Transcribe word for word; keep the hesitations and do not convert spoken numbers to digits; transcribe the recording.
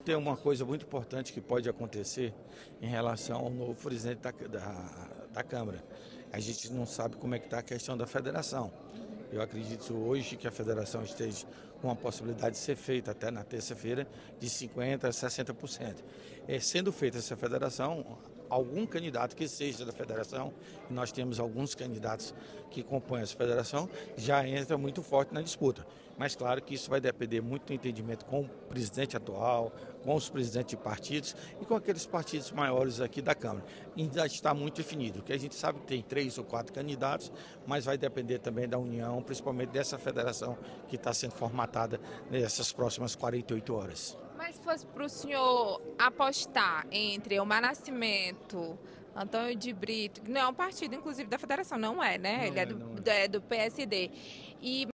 Tem uma coisa muito importante que pode acontecer em relação ao novo presidente da, da, da Câmara. A gente não sabe como é que está a questão da federação. Eu acredito hoje que a federação esteja com a possibilidade de ser feita até na terça-feira de cinquenta por cento a sessenta por cento. É, sendo feita essa federação, algum candidato que seja da federação, e nós temos alguns candidatos que compõem essa federação, já entra muito forte na disputa. Mas claro que isso vai depender muito do entendimento com o presidente atual, com os presidentes de partidos e com aqueles partidos maiores aqui da Câmara. Ainda está muito definido, porque a gente sabe que tem três ou quatro candidatos, mas vai depender também da união, principalmente dessa federação que está sendo formatada nessas próximas quarenta e oito horas. Mas se fosse para o senhor apostar entre o Nascimento, Antônio de Brito, que não é um partido, inclusive, da federação, não é, né? Não Ele é é, do, não é. é do P S D. E